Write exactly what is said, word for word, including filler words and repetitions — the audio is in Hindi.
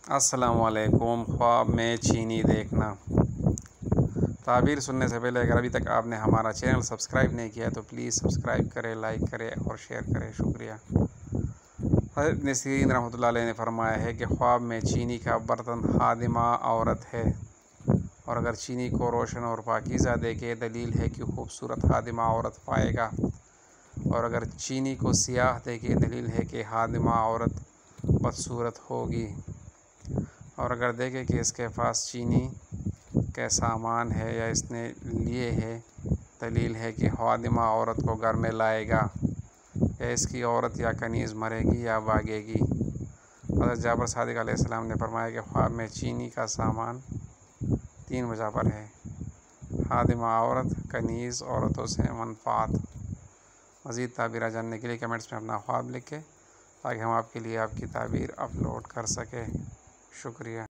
अस्सलामुअलैकुम। ख्वाब में चीनी देखना। ताबीर सुनने से पहले अगर अभी तक आपने हमारा चैनल सब्सक्राइब नहीं किया तो प्लीज़ सब्सक्राइब करें, लाइक करें और शेयर करें। शुक्रिया। हज़रत इब्न सीरीन रहमतुल्लाह अलैह ने फरमाया है कि ख्वाब में चीनी का बर्तन खादिमा औरत है, और अगर चीनी को रोशन और पाकीज़ा देखे दलील है कि खूबसूरत खादिमा औरत पाएगा, और अगर चीनी को सियाह देखे दलील है कि खादिमा औरत बदसूरत होगी, और अगर देखे कि इसके पास चीनी का सामान है या इसने लिए है दलील है कि खादिमा औरत को घर में लाएगा, या इसकी औरत या कनीज़ मरेगी या भागेगी। हज़रत जाबर सादिक अलैहिस्सलाम ने फरमाया कि ख्वाब में चीनी का सामान तीन वजह पर है: खादिमा औरत, कनीज़, औरतों से मनफ़ात। मज़ीद ताबीर जानने के लिए कमेंट्स में अपना ख्वाब लिखें ताकि हम आपके लिए आपकी ताबीर अपलोड कर सकें। शुक्रिया।